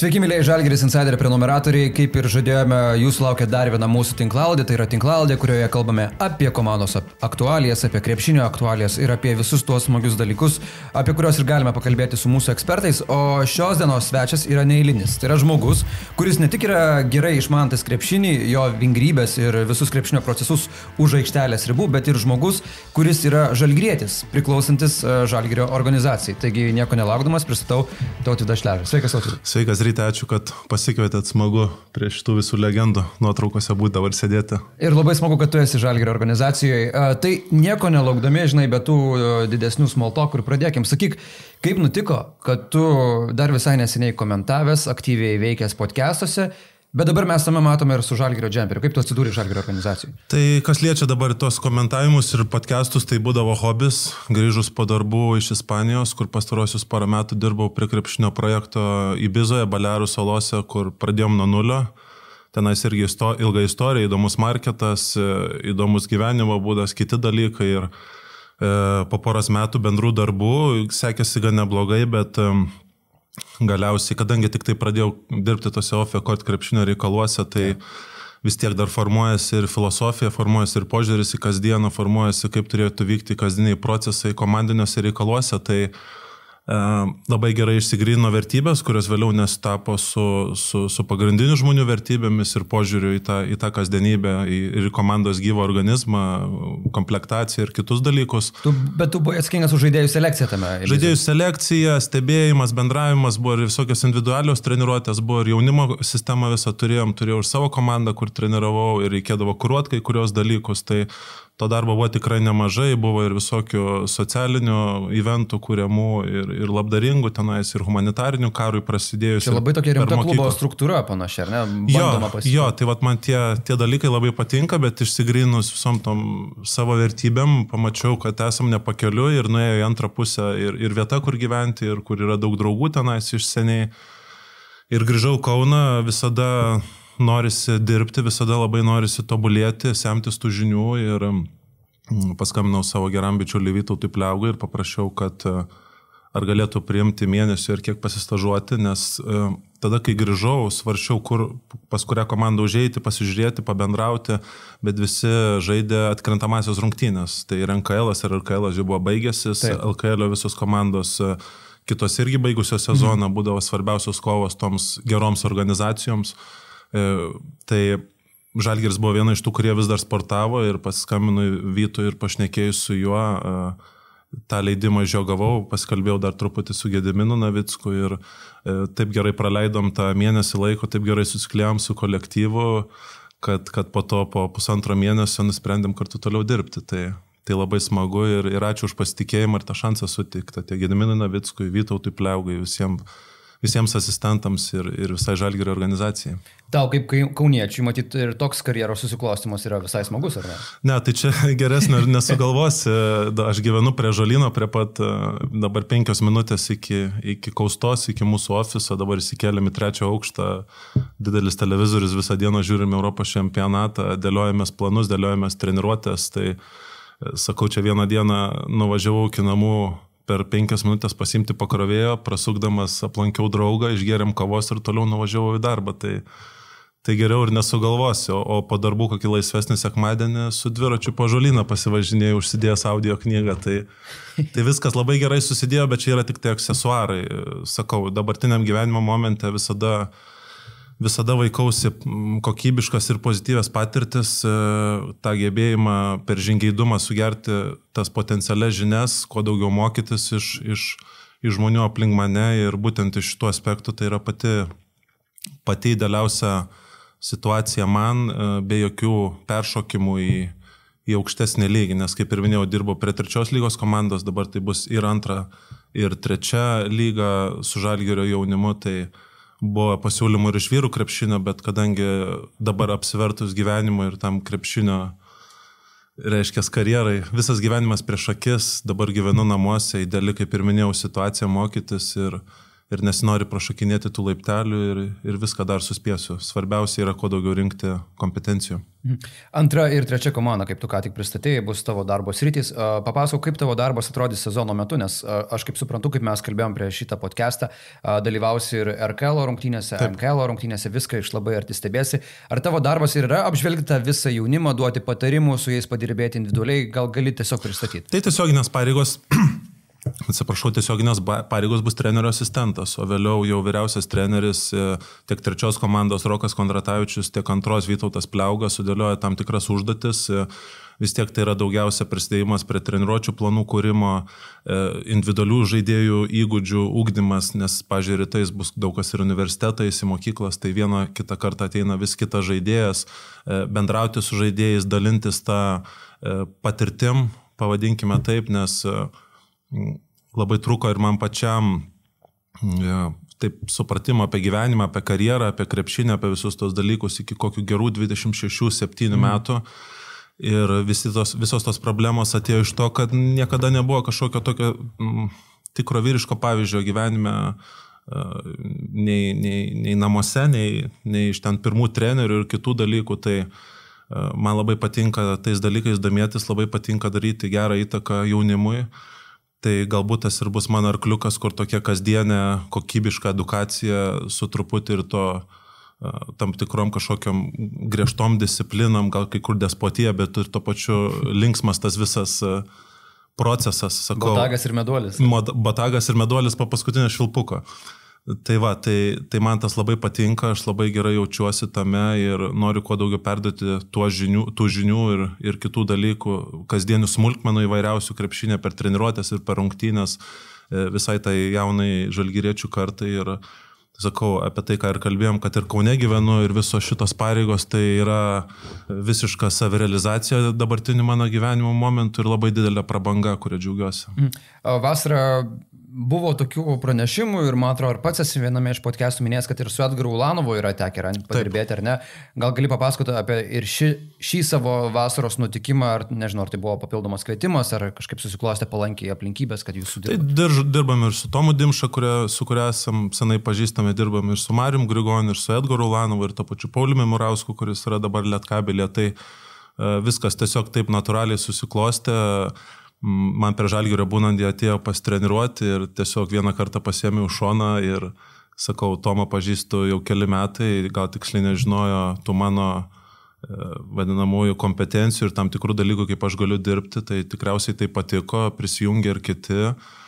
Sveiki, mėlyje Žalgiris Insider prenumeratoriai. Kaip ir žadėjome, jūsų laukia dar viena mūsų tinklalaidė. Tai yra tinklalaidė, kurioje kalbame apie komandos aktualijas, apie krepšinio aktualijas ir apie visus tuos smagius dalykus, apie kuriuos ir galime pakalbėti su mūsų ekspertais. O šios dienos svečias yra neeilinis. Tai yra žmogus, kuris ne tik yra gerai išmanantis krepšinį, jo vingrybės ir visus krepšinio procesus už aikštelės ribų, bet ir žmogus, kuris yra žalgirietis, priklausantis Žalgirio organizacijai. Taigi nieko nelaukdamas pristatau Tautvydą Šležą. Sveikas, Tautvydas. Sveikas, ryte, ačiū, kad pasikvietėt, smagu prie šitų visų legendų nuotraukose būti dabar sėdėti. Ir labai smagu, kad tu esi Žalgirio organizacijoje. Tai nieko nelaukdami, žinai, bet tų didesnių smalltalkų ir pradėkim. Sakyk, kaip nutiko, kad tu dar visai neseniai komentavęs, aktyviai veikęs podcastuose, bet dabar mes tame matome ir su Žalgirio džemperiu. Kaip tu atsidūrė Žalgirio organizacijai? Tai kas liečia dabar tos komentavimus ir podcastus, tai būdavo hobis. Grįžus po darbų iš Ispanijos, kur pastarosius porą metų dirbau prie krepšinio projekto Ibizoje, Balearų salose, kur pradėjom nuo nulio. Tenais irgi ilga istorija, įdomus marketas, įdomus gyvenimo būdas, kiti dalykai. Ir po poros metų bendrų darbų sekėsi gan neblogai, bet galiausiai, kadangi tik tai pradėjau dirbti tose off-court krepšinio reikaluose, tai vis tiek dar formuojasi ir filosofija, formuojasi ir požiūris į kasdieną, formuojasi kaip turėtų vykti kasdieniai procesai komandiniuose reikaluose, tai labai gerai išsigrynino vertybės, kurios vėliau nesutapo su pagrindinių žmonių vertybėmis ir požiūriu į tą kasdienybę, ir komandos gyvą organizmą, komplektaciją ir kitus dalykus. Bet tu buvai atsakingas už žaidėjų selekciją tame. Žaidėjų selekcija, stebėjimas, bendravimas, buvo ir visokios individualios treniruotės, buvo ir jaunimo sistemą visą turėjau ir savo komandą, kur treniravau ir reikėdavo kuruoti kai kurios dalykus. Tai to darbo buvo tikrai nemažai, buvo ir visokių socialinių eventų kūriamų ir labdaringų tenais, ir humanitarinių karui prasidėjus. Tai labai tokia rimta klubo struktūra panašiai, ar ne? Jo, tai vat man tie dalykai labai patinka, bet išsigrynus visom tom savo vertybėm, pamačiau, kad esam nepakeliu ir nuėjo į antrą pusę ir vieta, kur gyventi, ir kur yra daug draugų tenais iš seniai. Ir grįžau Kauną, visada norisi dirbti, visada labai norisi tobulėti, semtis tų žinių ir paskambinau savo geram bičiuliui Vytautui Pliaugui ir paprašiau, kad ar galėtų priimti mėnesį ir kiek pasistažuoti, nes tada, kai grįžau, svaršiau, pas kurią komandą užeiti, pasižiūrėti, pabendrauti, bet visi žaidė atkrintamasios rungtynės. Tai ir NKL-as ir RKL-as jau buvo baigęsis, LKL-o visos komandos kitos irgi baigusios sezoną, būdavo svarbiausios kovos toms geroms organizacijoms. Tai Žalgiris buvo viena iš tų, kurie vis dar sportavo ir paskambinau Vytui ir pašnekėjau su juo, tą leidimą iš jo gavau, pasikalbėjau dar truputį su Gediminu Navicku ir taip gerai praleidom tą mėnesį laiko, taip gerai susiklėjom su kolektyvu, kad po to po pusantro mėnesio nusprendėm kartu toliau dirbti. Tai labai smagu ir ačiū už pasitikėjimą ir tą šansą sutikti. Tai Gediminui Navickui, Vytautui Pliaugai, visiems asistentams ir visai Žalgirio organizacijai. Tau kaip kauniečiui, matyt, ir toks karjeros susiklostymas yra visai smagus, ar ne? Ne, tai čia geresnio nesugalvosi. Aš gyvenu prie Žolyno, prie pat dabar 5 minutės iki Kaustos, iki mūsų ofiso, dabar įsikėlėm į 3 aukštą, didelis televizorius, visą dieną žiūrime Europos čempionatą, dėliojamės planus, dėliojamės treniruotės, tai sakau, čia vieną dieną nuvažiavau iki namų per 5 minutės pasimti pakrovėjo, prasukdamas aplankiau draugą, išgėrėm kavos ir toliau nuvažiavau į darbą. Tai geriau ir nesugalvosiu, o po darbų kokį laisvesnį sekmadienį su dviračiu po Žolyną pasivažinėjau, užsidėjęs audio knygą. Tai viskas labai gerai susidėjo, bet čia yra tik tai aksesuarai. Sakau, dabartiniam gyvenimo momente visada vaikausi kokybiškas ir pozityvės patirtis, tą gebėjimą per žingeidumą sugerti tas potencialias žinias, kuo daugiau mokytis iš žmonių aplink mane ir būtent iš šitų aspektų tai yra pati idealiausia situacija man, be jokių peršokimų į aukštesnį lygį, nes kaip ir minėjau, dirbau prie 3 lygos komandos, dabar tai bus ir 2 ir 3 lyga su Žalgirio jaunimu, tai buvo pasiūlymų ir iš vyrų krepšinio, bet kadangi dabar apsivertus gyvenimo ir tam krepšinio, reiškia karjerai, visas gyvenimas prieš akis, dabar gyvenu namuose, ideali, kaip ir minėjau, situacija mokytis ir ir nesinori prašokinėti tų laiptelių ir viską dar suspėsiu. Svarbiausia yra kuo daugiau rinkti kompetencijų. Antra ir trečia komanda, kaip tu ką tik pristatėjai, bus tavo darbo sritys. Papasakok, kaip tavo darbas atrodys sezono metu, nes aš kaip suprantu, kaip mes kalbėjom prie šitą podcastą, dalyvausi ir RKL rungtynėse, MKL rungtynėse, viską iš labai arti stebėsi. Ar tavo darbas ir yra apžvelgti tą visą jaunimą, duoti patarimų, su jais padirbėti individualiai, gal gali tiesiog pristatyti? Tai tiesioginės pareigos. Tiesioginės pareigos bus trenerio asistentas, o vėliau jau vyriausias treneris, tiek trečios komandos Rokas Kondratavičius, tiek antros Vytautas Pliauga sudėlioja tam tikras užduotis. Vis tiek tai yra daugiausia prisidėjimas prie treniruočių planų kūrimo, individualių žaidėjų įgūdžių ugdymas, nes, pažiūrėjau, rytais bus daug kas ir universitetais, į mokyklas, tai vieną kitą kartą ateina vis kitas žaidėjas, bendrauti su žaidėjais, dalintis tą patirtim, pavadinkime taip, nes labai trūko ir man pačiam taip supratimo apie gyvenimą, apie karjerą, apie krepšinį, apie visus tos dalykus iki kokių gerų 26-7 metų. Ir visos tos problemos atėjo iš to, kad niekada nebuvo kažkokio tokio tikro vyriško pavyzdžio gyvenime nei namuose, nei iš ten pirmų trenerių ir kitų dalykų. Tai man labai patinka tais dalykais domėtis, labai patinka daryti gerą įtaką jaunimui. Tai galbūt tas ir bus mano arkliukas, kur tokia kasdienė kokybiška edukacija su truputį ir to tam tikrom kažkokiam griežtom disciplinam, gal kai kur despotija, bet ir to pačiu linksmas tas visas procesas. Sakau, botagas ir meduolis. Botagas ir meduolis po paskutinio švilpuko. Tai va, tai man tas labai patinka, aš labai gerai jaučiuosi tame ir noriu kuo daugiau perduoti tų žinių ir kitų dalykų, kasdienių smulkmenų įvairiausių krepšinę per treniruotės ir per rungtynės visai tai jaunai žalgiriečių kartai. Ir sakau, apie tai, ką ir kalbėjom, kad ir Kaune gyvenu ir visos šitos pareigos, tai yra visiška savirealizacija dabartinių mano gyvenimo momentų ir labai didelė prabanga, kurią džiaugiuosi. Vasarą buvo tokių pranešimų ir, man atrodo, ar pats esi viename iš podcastų minėjęs, kad ir su Edgaru Ulanovu yra tekę padirbėti, ar ne? Gal gali papasakoti apie ir šį savo vasaros nutikimą, ar nežinau, ar tai buvo papildomas kvietimas, ar kažkaip susiklostė palankiai aplinkybės, kad jūs sudirbate? Tai dirbam ir su Tomu Dimša, su kuria esam senai pažįstami, dirbam ir su Marium Grigoniu, ir su Edgaru Ulanovu, ir to pačiu Pauliumi Murausku, kuris yra dabar Lietkabelė. Tai viskas tiesiog taip natūraliai susiklostė. Man per Žalgirio būnant jie atėjo pasitreniruoti ir tiesiog vieną kartą pasiėmiau šoną ir sakau, Tomą pažįstu jau keli metai, gal tiksliai nežinojo tų mano vadinamųjų kompetencijų ir tam tikrų dalykų, kaip aš galiu dirbti, tai tikriausiai tai patiko, prisijungė ir kiti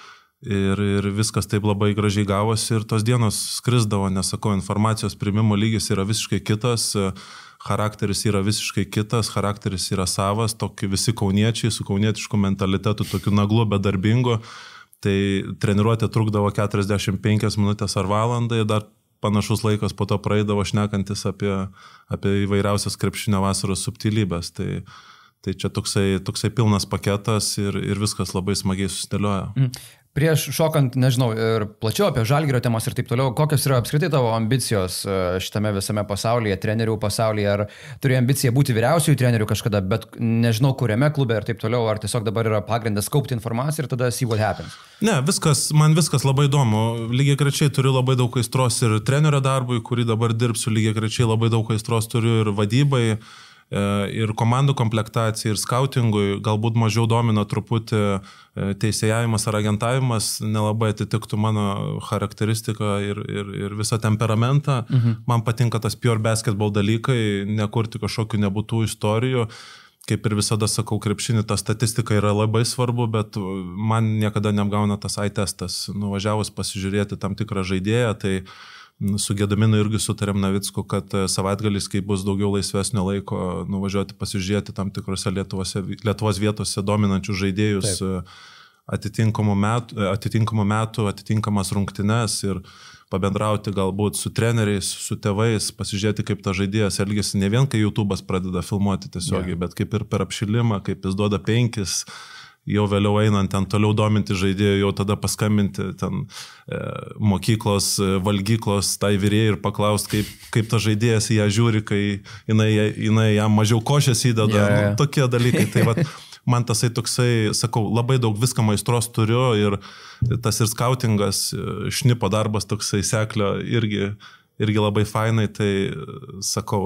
ir viskas taip labai gražiai gavosi ir tos dienos skrisdavo, nes sakau, informacijos priimimo lygis yra visiškai kitas, charakteris yra visiškai kitas, charakteris yra savas, tokie visi kauniečiai su kaunietišku mentalitetu, tokiu naglu, bedarbingu. Tai treniruotė trukdavo 45 minutės ar valandą ir dar panašus laikas po to praeidavo šnekantis apie įvairiausias krepšinio vasaros subtilybės. Tai čia toksai pilnas paketas ir viskas labai smagiai susidėlioja. Prieš šokant, nežinau, ir plačiau apie Žalgirio temas ir taip toliau, kokios yra apskritai tavo ambicijos šitame visame pasaulyje, trenerių pasaulyje, ar turi ambiciją būti vyriausiųjų trenerių kažkada, bet nežinau, kuriame klube ir taip toliau, ar tiesiog dabar yra pagrindas kaupti informaciją ir tada see what happens? Ne, man viskas labai įdomu. Lygiai grečiai turiu labai daug aistros ir trenerio darbui, kurį dabar dirbsiu, lygiai grečiai labai daug aistros turiu ir vadybai, ir komandų komplektacijai, ir skautingui, galbūt mažiau domina truputį teisėjavimas ar agentavimas, nelabai atitiktų mano charakteristiką ir visą temperamentą. Man patinka tas pure basketball dalykai, nekurti kažkokių nebūtų istorijų. Kaip ir visada sakau, krepšinį ta statistika yra labai svarbu, bet man niekada neapgauna tas testas. Nuvažiavus pasižiūrėti tam tikrą žaidėją, tai su Gedaminu irgi sutarėm Navicku, kad savaitgalis, kai bus daugiau laisvesnio laiko, nuvažiuoti pasižiūrėti tam tikrose Lietuvos vietose dominančių žaidėjus atitinkamų metų, atitinkamas rungtynes ir pabendrauti galbūt su treneriais, su tėvais, pasižiūrėti, kaip ta žaidėjas elgesi, ne vien kai YouTube'as pradeda filmuoti tiesiogiai, bet kaip ir per apšilimą, kaip jis duoda 5, jau vėliau einant ten toliau dominti žaidėjų, jau tada paskambinti ten mokyklos, valgyklos tai vyrėjai ir paklausti, kaip ta žaidėjas į ją žiūri, kai jinai jam mažiau košės įdeda. Tokie dalykai. Tai vat, man tasai toksai, sakau, labai daug viską maistros turiu ir tas ir skautingas, šnipo darbas toksai seklio irgi labai fainai, tai sakau,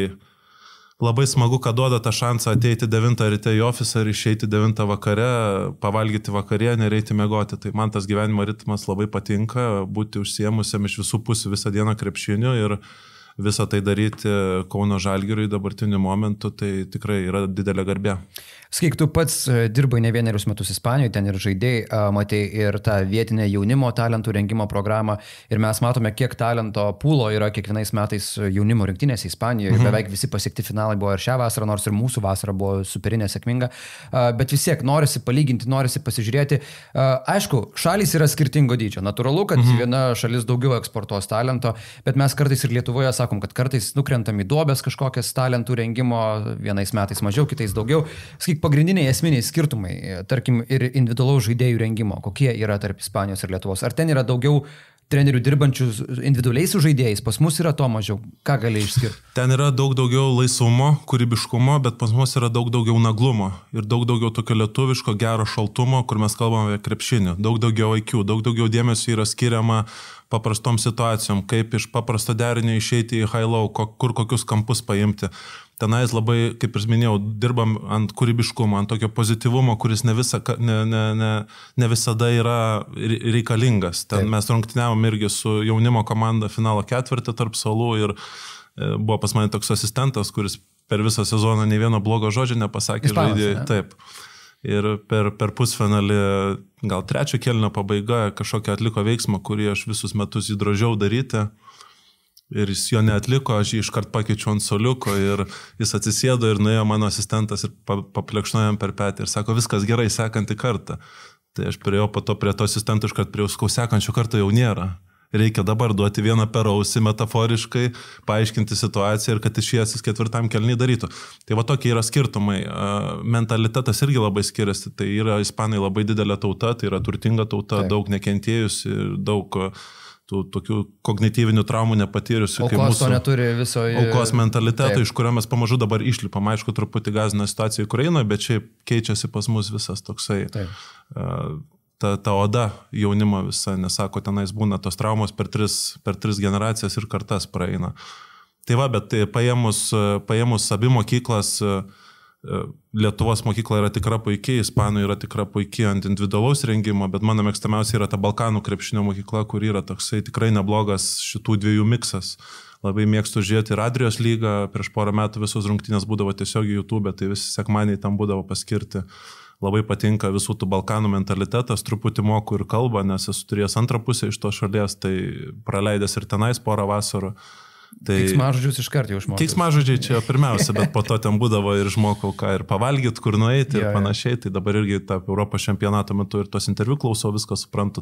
labai smagu, kad duoda tą šansą ateiti 9 ryte į ofisą ir išeiti 9 vakare, pavalgyti vakarienę ir eiti miegoti. Tai man tas gyvenimo ritmas labai patinka, būti užsiemusiam iš visų pusių visą dieną krepšiniu ir visą tai daryti Kauno Žalgiriui dabartiniu momentu, tai tikrai yra didelė garbė. Sakyk, tu pats dirbai ne vienerius metus Ispanijoje, ten ir žaidėjai, matai ir tą vietinę jaunimo talentų rengimo programą ir mes matome, kiek talento pūlo yra kiekvienais metais jaunimo rinktinėse Ispanijoje. Beveik visi pasiekti finalai buvo ir šią vasarą, nors ir mūsų vasara buvo superinė, sėkminga, bet vis tiek norisi palyginti, norisi pasižiūrėti. Aišku, šalys yra skirtingo dydžio. Natūralu, kad viena šalis daugiau eksportuos talento, bet mes kartais ir Lietuvoje sakom, kad kartais nukrentam į duobės kažkokias talentų rengimo, vienais metais mažiau, kitais daugiau. Sakyk, pagrindiniai esminiai skirtumai, tarkim, ir individualaus žaidėjų rengimo, kokie yra tarp Ispanijos ir Lietuvos? Ar ten yra daugiau trenerių dirbančių individualiai su žaidėjais, pas mus yra to mažiau? Ką gali išskirti? Ten yra daug daugiau laisvumo, kūrybiškumo, bet pas mus yra daug daugiau naglumo ir daug daugiau tokio lietuviško gero šaltumo, kur mes kalbame apie krepšinį, daug daugiau IQ, daug daugiau dėmesio yra skiriama paprastom situacijom, kaip iš paprasto derinio išeiti į high-low, kur kokius kampus paimti. Tenais labai, kaip ir minėjau, dirbam ant kūrybiškumo, ant tokio pozityvumo, kuris ne visada yra reikalingas. Ten mes rungtyniavom irgi su jaunimo komanda finalo ketvirtį tarp salų ir buvo pas mane toks asistentas, kuris per visą sezoną nei vieno blogo žodžio nepasakė žaidėjai. Taip. Ir per pusfinalį, gal 3 kėlinio pabaiga, kažkokią atliko veiksmą, kurį aš visus metus įdrožiau daryti. Ir jis jo neatliko, aš jį iškart pakeičiu ant soliuko ir jis atsisėdo ir nuėjo mano asistentas ir paplekšnojom per petį ir sako, viskas gerai, sekantį kartą. Tai aš priejau po to prie to asistentų iškart priejau, skau, sekančių kartų jau nėra. Reikia dabar duoti vieną per ausį metaforiškai, paaiškinti situaciją ir kad išėjęs 4 kėlinį darytų. Tai va tokie yra skirtumai. Mentalitetas irgi labai skiriasi. Tai yra ispanai labai didelė tauta, tai yra turtinga tauta, daug nekentėjusi ir daug tų tokių kognityvinių traumų nepatyrusių. Aukos to neturi viso. Aukos mentaliteto, iš kurio mes pamažu dabar išlipam. Aišku, truputį gąsdina situacija Ukrainoje, bet šiaip keičiasi pas mus visas toksai. Ta oda jaunimo visa, nesako, tenais būna tos traumos per tris generacijas ir kartas praeina. Tai va, bet paėmus abi mokyklas, Lietuvos mokykla yra tikra puikiai, Ispanų yra tikra puikiai ant individualaus rengimo, bet mano mėgstamiausia yra ta Balkanų krepšinio mokykla, kur yra toksai tikrai neblogas šitų dviejų miksas. Labai mėgstu žiūrėti ir Adrijos lygą, prieš porą metų visos rungtynės būdavo tiesiog YouTube, tai visi sekmadieniai tam būdavo paskirti. Labai patinka visų tų Balkanų mentalitetas, truputį moku ir kalbą, nes esu turėjęs antrą pusę iš to šalies, tai praleidęs ir tenais porą vasarų. Keiksmažodžius iškart jau išmokau. Keiksmažodžiai čia pirmiausia, bet po to ten būdavo ir išmokau ką ir pavalgyti, kur nueiti ir panašiai. Tai dabar irgi tą Europos čempionato metu ir tos interviu klausau, viską suprantu.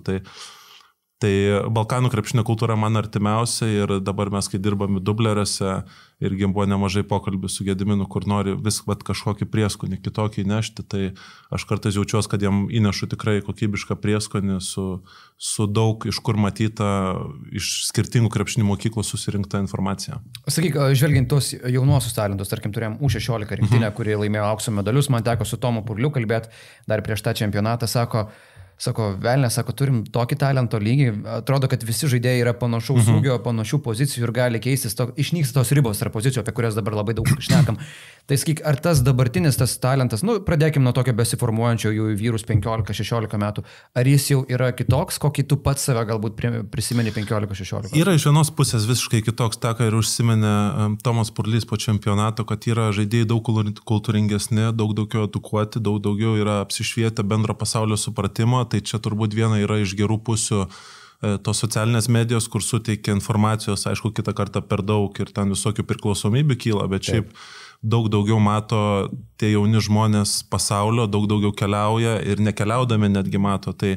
Tai Balkanų krepšinio kultūra man artimiausia ir dabar mes, kai dirbame dubleriuose, irgi buvo nemažai pokalbių su Gediminu, kur nori vis kažkokį prieskonį kitokį įnešti. Tai aš kartais jaučiuosi, kad jam įnešu tikrai kokybišką prieskonį su daug iš kur matyta, iš skirtingų krepšinių mokyklų susirinkta informacija. Sakyk, žvelgiant tos jaunuosius talentus, tarkim, turėjom U16 rinktinę, kuri laimėjo aukso medalius, man teko su Tomu Purliu kalbėti dar prieš tą čempionatą, Sako, velnė, turim tokį talento lygį, atrodo, kad visi žaidėjai yra panašaus ūgio, panašių pozicijų ir gali keistis, išnyksta tos ribos tarp pozicijų, apie kurias dabar labai daug šnekam. Tai sakyk, ar tas dabartinis tas talentas, pradėkim nuo tokio besiformuojančio jų vyrus 15-16 metų, ar jis jau yra kitoks, kokį tu pats save galbūt prisimeni 15-16? Yra iš vienos pusės visiškai kitoks, tą, ką ir užsiminė Tomas Purlys po čempionato, kad yra žaidėjai daug kultūringesni, daug daugiau edukuoti, daug daugiau yra apsišvietę bendro pasaulio supratimo. Tai čia turbūt viena yra iš gerų pusių tos socialinės medijos, kur suteikia informacijos, aišku, kitą kartą per daug ir ten visokių priklausomybių kyla, bet šiaip daug daugiau mato tie jauni žmonės pasaulio, daug daugiau keliauja ir nekeliaudami netgi mato. Tai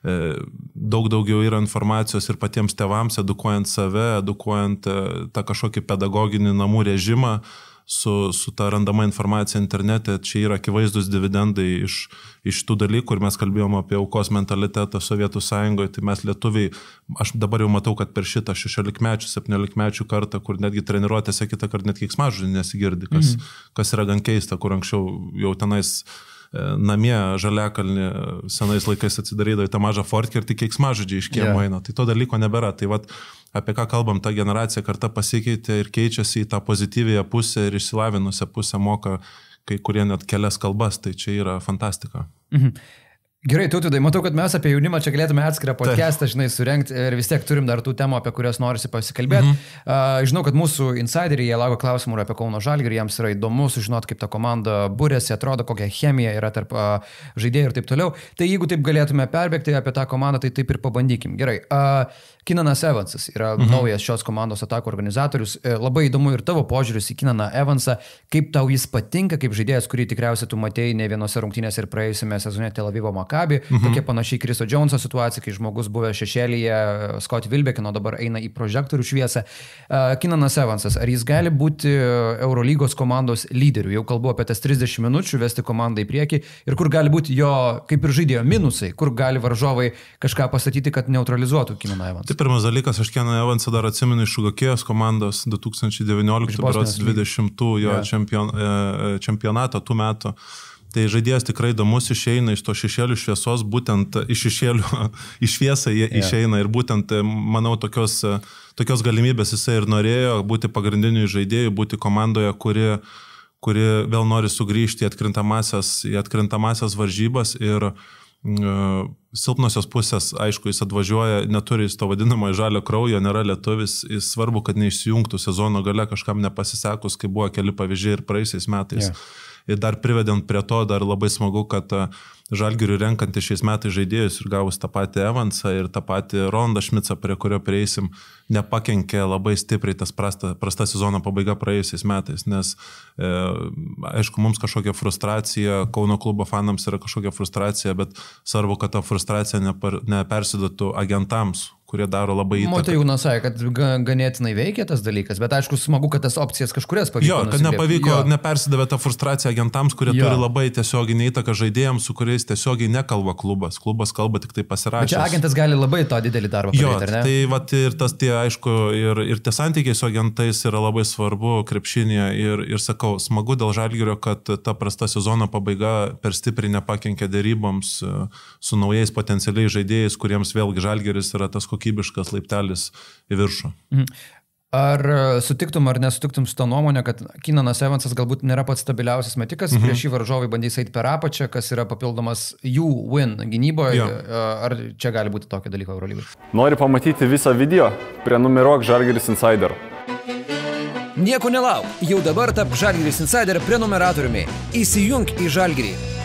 daug daugiau yra informacijos ir patiems tėvams, edukuojant save, edukuojant tą kažkokį pedagoginį namų režimą, su ta randama informacija internete, čia yra akivaizdus dividendai iš tų dalykų, ir mes kalbėjom apie aukos mentalitetą Sovietų Sąjungoje, tai mes lietuviai, aš dabar jau matau, kad per šitą 16-mečių, 17-mečių kartą, kur netgi treniruotėse kitą kartą net keiksmažodžių nesigirdi, kas yra gan keista, kur anksčiau jau tenais namie Žaliakalnį senais laikais atsidarydavo į tą mažą fortkę ir tik keiksmažodžiai iš kiemo eina. Tai to dalyko nebėra. Tai vat, apie ką kalbam, ta generacija karta pasikeitė ir keičiasi į tą pozityvėją pusę ir išsilavinusią pusę moka kai kurie net kelias kalbas. Tai čia yra fantastika. Gerai, Tautvidai, matau, kad mes apie jaunimą čia galėtume atskirą podcastą, žinai, surengti ir vis tiek turim dar tų temų, apie kurias norisi pasikalbėti. Žinau, kad mūsų insideriai, jie laukia klausimų apie Kauno Žalgirį, jiems yra įdomu sužinoti, kaip ta komanda būrėsi, atrodo, kokia chemija yra tarp žaidėjų ir taip toliau. Tai jeigu taip galėtume perbėgti apie tą komandą, tai taip ir pabandykim. Gerai. Kinanas Evansas yra naujas šios komandos atakų organizatorius. Labai įdomu ir tavo požiūris į Kinaną Evansą, kaip tau jis patinka, kaip žaidėjas, kurį tikriausiai tu matei ne vienose rungtynėse ir praėjusiame sezone Tel Avivo Maccabi. Tokia panašiai Chriso Joneso situacija, kai žmogus buvęs šešėlyje Scott Wilbeckino dabar eina į prožektorių šviesą. Kinanas Evansas, ar jis gali būti Eurolygos komandos lyderiu? Jau kalbu apie tas 30 minučių, vesti komandą į priekį ir kur gali būti jo, kaip ir žaidėjo, minusai, kur gali varžovai kažką pastatyti, kad neutralizuotų Kinaną Evansą. Pirmas dalykas, aš Keną Evansą dar atsimenu iš Šugokėjos komandos 2019-2020 čempionato tų metų. Tai žaidėjas tikrai įdomus, išeina iš to šešėlių šviesos, būtent iš šešėlių į šviesą išeina ir būtent, manau, tokios galimybės jisai ir norėjo būti pagrindiniu žaidėju, būti komandoje, kuri vėl nori sugrįžti į atkrintamasias varžybas ir silpnosios pusės, aišku, jis atvažiuoja, neturi jis to vadinamo žalio kraujo, nėra lietuvis, jis svarbu, kad neišsijungtų sezono gale kažkam nepasisekus, kai buvo keli pavyzdžiai ir praeisiais metais. Ir dar privedant prie to, dar labai smagu, kad Žalgiriui renkantį šiais metais žaidėjus ir gavus tą patį Evansą ir tą patį Rondą Šmicą, prie kurio prieisim, nepakenkė labai stipriai tas prasta sezono pabaiga praėjusiais metais, nes aišku, mums kažkokia frustracija, Kauno klubo fanams yra kažkokia frustracija, bet svarbu, kad ta frustracija nepersiduotų agentams, kurie daro labai įtaką. Motai Jūnas sakė, kad ganėtinai veikia tas dalykas, bet aišku, smagu, kad tas opcijas kažkurias pavyko. Jo, kad nepavyko, nepersidavė ta frustracija agentams, kurie turi labai tiesioginį įtaką žaidėjams, su kuriais tiesiogiai nekalba klubas. Klubas kalba tik tai pasirašęs. Bet čia agentas gali labai to didelį darbą padaryti, ar ne? Tai vat, ir tas tie, aišku, ir tie santykiai su agentais yra labai svarbu krepšinėje ir sakau, smagu dėl Žalgirio, kad ta prasta sezono pabaiga per stipriai nepakenkė deryboms su naujais potencialiais žaidėjais, kuriems vėlgi Žalgiris yra tas kokybiškas laiptelis į viršų. Ar sutiktum ar nesutiktum su tą nuomonę, kad Kinanas Evansas galbūt nėra pats stabiliausias metikas, prieš jį varžovai bandys eiti per apačią, kas yra papildomas jų win gynyboje, ar čia gali būti tokio dalyko Eurolygoje? Nori pamatyti visą video? Prenumeruok Žalgiris Insider. Nieko nelauk, jau dabar tap Žalgiris Insider prenumeratoriumi. Įsijunk į Žalgirį.